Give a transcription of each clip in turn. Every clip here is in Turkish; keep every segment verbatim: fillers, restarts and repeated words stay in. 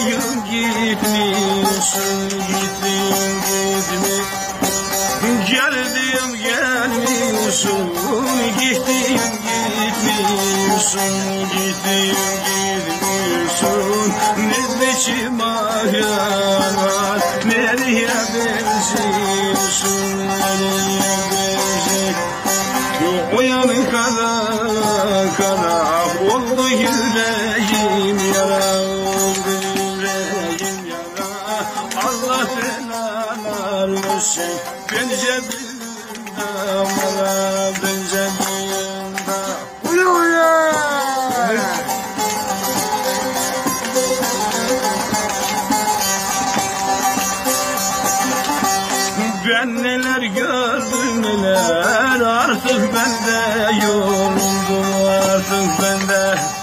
gitmiyorsun, gitmiyorsun, gitmiyorsun. Geldim gelmiyorsun, gittim gitmiyorsun, gittim gitmiyorsun. Ne biçim ahyalar, nereye benziyorsun, nereye benziyorsun. O yanı kara kara oldu yüreğim yara, oldu yüreğim yara. Allah belanı versin. Benzediğinde bana benzediğinde uyu uyu. Ben neler gördüm neler, artık ben de yoruldum, artık ben de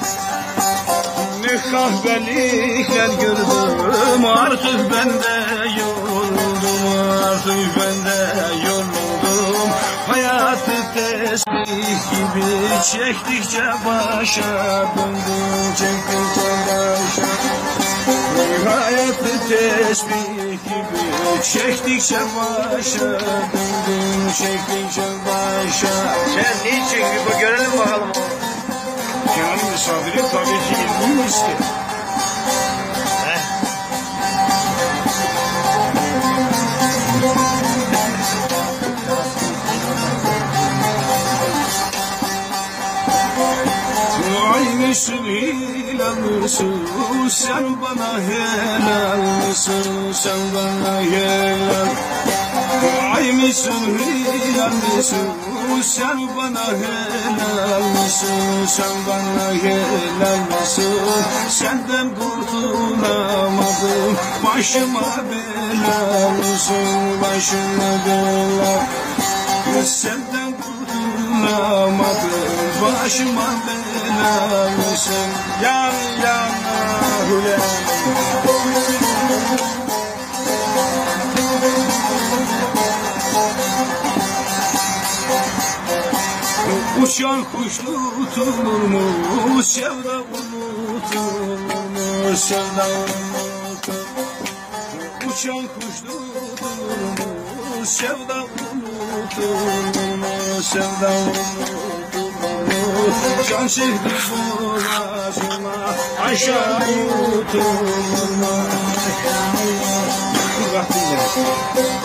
ne kahvelikler gördüm, artık ben de yoruldum, artık ben de yoruldum. Hayatı tesbih gibi çektikçe başa döndüm, çektikçe başa. Hayatı tesbih gibi çektikçe başa döndüm, çektikçe başa. Sen niçin bir görelim bakalım. Yani misafiri tabii ki ilgimi ister. Aynı mısın, hilal mısın, sen bana helal mısın, sen bana helal. Ay mısın, hilal mısın, sen bana helal mısın, sen bana helal mısın. Senden kurtulamadım, başıma bela mısın, başıma bela. Senden kurtulamadım, başıma bela mısın. Yan yana hüle. Uçan kuş tutulur mu, sevda unutulur mu, sevda unutulur mu? Uçan kuş tutulur mu, sevda unutulur mu, sevda unutulur mu? Can çekti boğazıma, aşağı unutulur mu, aşağı unutulur mu?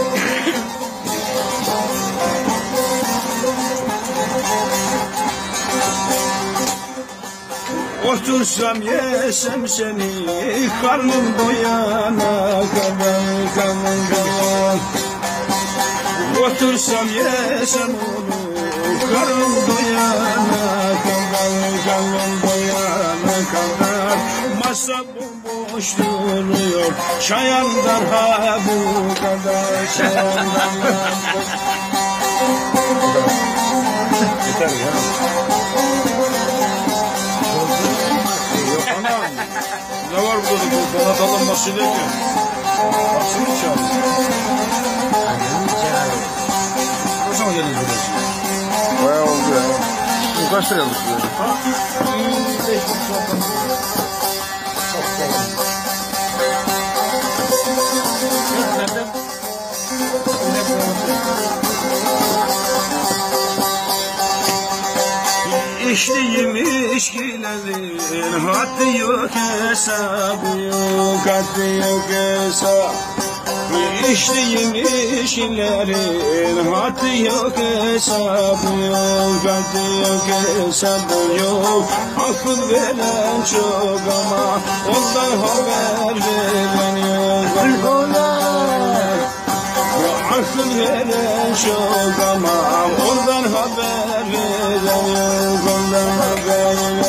Otursam yesem seni, karnım doyana kadar, karnım doyana. Otursam yesem onu, karnım doyana kadar, karnım doyana kadar. Masa bomboş duruyor, çayandan ha bu kadar, çayandan ha bu kadar. Yeter ya. Ne var burada bu Donatello'nun nasıl ediyor? Nasıl mı çağırıyor? Annem çağırıyor. O zaman gelin buraya. Bayağı oldu ya. Bu kaç lira almış bu? İçtiğim içkilerin haddi yok, hesabı yok, haddi yok hesabı. İçtiğim içkilerin haddi yok, hesabı yok, haddi yok hesabı yok. Akıl veren çok ama ondan haber veren yok, ondan. Akıl veren çok ama ondan haber veren yok, ondan haber veren yok.